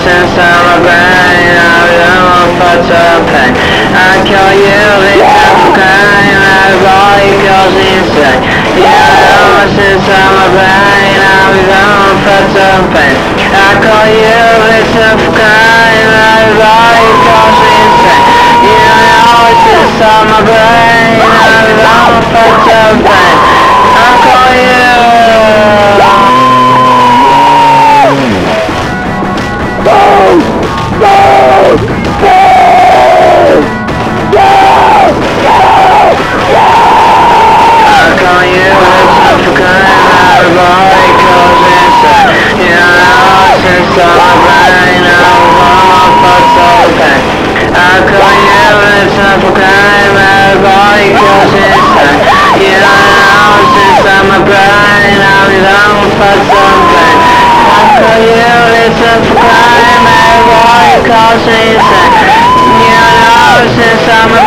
inside my brain, I don't for some pain. I call you little cocaine, my body goes insane. Yeah, what's inside my brain, I don't for some pain. I call you little cocaine, my body goes insane. Yeah, what's inside my brain, I don't for some pain. I call you. Since I'm a